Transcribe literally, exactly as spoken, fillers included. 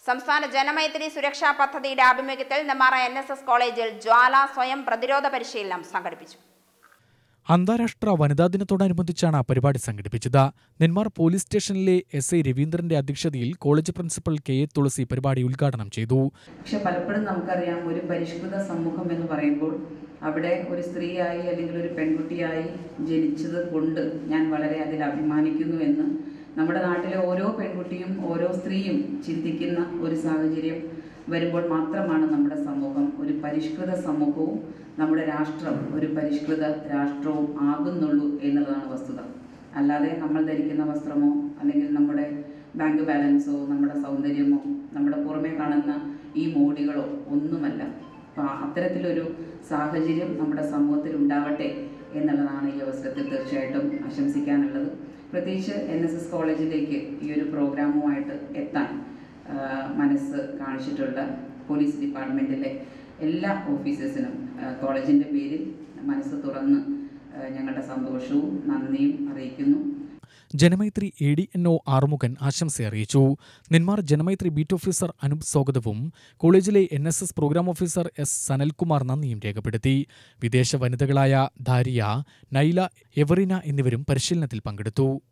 സംസ്ഥാന ജനമൈത്രി സുരക്ഷാ പദ്ധതിയുടെ ആഭിമുഖ്യത്തിൽ നെന്മാറ എൻ എസ് എസ് കോളേജിൽ ജ്വാല സ്വയം പ്രതിരോധ പരിശീലനം സംഘടിപ്പിച്ചു. അന്താരാഷ്ട്ര വനിതാ ദിനത്തോടനുബന്ധിച്ചാണ് പരിപാടി സംഘടിപ്പിച്ചത്. നെന്മാർ പോലീസ് സ്റ്റേഷനിലെ എസ് ഐ രവീന്ദ്രന്റെ അധ്യക്ഷതയിൽ college principal K A Thulasi പരിപാടി ഉദ്ഘാടനം ചെയ്തു. പക്ഷെ പലപ്പോഴും നമുക്കറിയാം, ഒരു പരിഷ്കൃത സമൂഹം എന്ന് പറയുമ്പോൾ അവിടെ ഒരു സ്ത്രീയായി അല്ലെങ്കിൽ ഒരു പെൺകുട്ടിയായി ജനിച്ചത് കൊണ്ട് ഞാൻ വളരെ അതിൽ അഭിമാനിക്കുന്നു എന്ന് നമ്മുടെ നാട്ടിലെ ഓരോ പെൺകുട്ടിയും ഓരോ സ്ത്രീയും ചിന്തിക്കുന്ന ഒരു സാഹചര്യം വരുമ്പോൾ മാത്രമാണ് നമ്മുടെ സമൂഹം ഒരു പരിഷ്കൃത സമൂഹവും നമ്മുടെ രാഷ്ട്രം ഒരു പരിഷ്കൃത രാഷ്ട്രവും ആകുന്നുള്ളൂ എന്നുള്ളതാണ് വസ്തുത. അല്ലാതെ നമ്മൾ ധരിക്കുന്ന വസ്ത്രമോ അല്ലെങ്കിൽ നമ്മുടെ ബാങ്ക് ബാലൻസോ നമ്മുടെ സൗന്ദര്യമോ നമ്മുടെ പുറമേ കാണുന്ന ഈ മോടികളോ ഒന്നുമല്ല. അപ്പം അത്തരത്തിലൊരു സാഹചര്യം നമ്മുടെ സമൂഹത്തിൽ ഉണ്ടാവട്ടെ എന്നുള്ളതാണ് ഈ അവസരത്തിൽ തീർച്ചയായിട്ടും ആശംസിക്കാനുള്ളത്. പ്രത്യേകിച്ച് എൻ എസ് എസ് കോളേജിലേക്ക് ഈ ഒരു പ്രോഗ്രാമുമായിട്ട് എത്താൻ മനസ്സ് കാണിച്ചിട്ടുള്ള പോലീസ് ഡിപ്പാർട്ട്മെൻറ്റിലെ എല്ലാ ഓഫീസേഴ്സിനും കോളേജിൻ്റെ പേരിൽ മനസ്സ് തുറന്ന് ഞങ്ങളുടെ സന്തോഷവും നന്ദിയും അറിയിക്കുന്നു. Janamaithri A D N O Arumukhan ആശംസ അറിയിച്ചു. നെന്മാർ ജനമൈത്രി ബീറ്റ് ഓഫീസർ അനൂപ് സ്വാഗതവും കോളേജിലെ N S S programme officer S Sanalkumar നന്ദിയും രേഖപ്പെടുത്തി. വിദേശ വനിതകളായ ധാരിയ, നൈല, എവറിന എന്നിവരും പരിശീലനത്തിൽ പങ്കെടുത്തു.